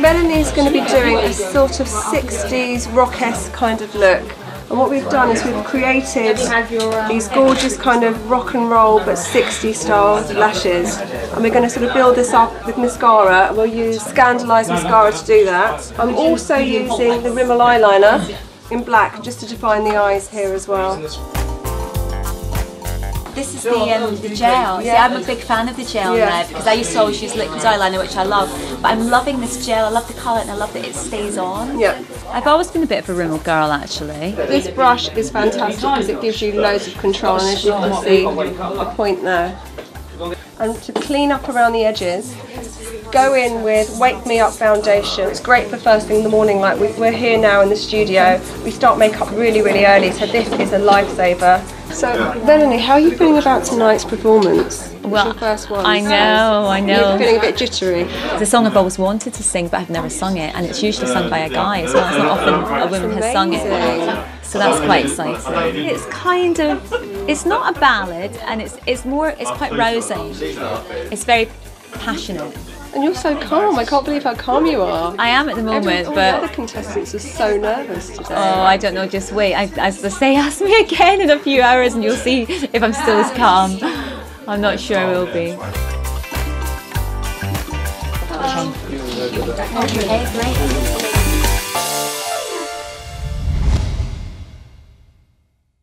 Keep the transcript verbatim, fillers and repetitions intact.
Melanie's going to be doing a sort of sixties rock-esque kind of look. And what we've done is we've created these gorgeous kind of rock and roll but sixties style lashes. And we're going to sort of build this up with mascara, and we'll use Scandaleyes Mascara to do that. I'm also using the Rimmel eyeliner in black just to define the eyes here as well. This is the, um, the gel. See, I'm a big fan of the gel yeah. now because I used to always use liquid eyeliner, which I love. But I'm loving this gel. I love the colour and I love that it stays on. Yeah. I've always been a bit of a Rimmel girl, actually. This brush is fantastic because it gives you loads of control, and as you can see, the point there. And to clean up around the edges, go in with Wake Me Up foundation. It's great for first thing in the morning, like we, we're here now in the studio. We start makeup really, really early, so this is a lifesaver. So, Melanie, how are you feeling about tonight's performance? It's well, your first one. I know, I know. You're feeling a bit jittery. It's a song I've always wanted to sing, but I've never sung it, and it's usually sung by a guy as well. It's not often a woman has sung it. So that's quite exciting. It's kind of, it's not a ballad, and it's it's more, it's quite rousing. It's very passionate. And you're so calm. I can't believe how calm you are. I am at the moment, Every, all but the other contestants are so nervous today. oh, I don't know. Just wait. I, as I say, ask me again in a few hours, and you'll see if I'm still as calm. I'm not sure I will be. Okay, great.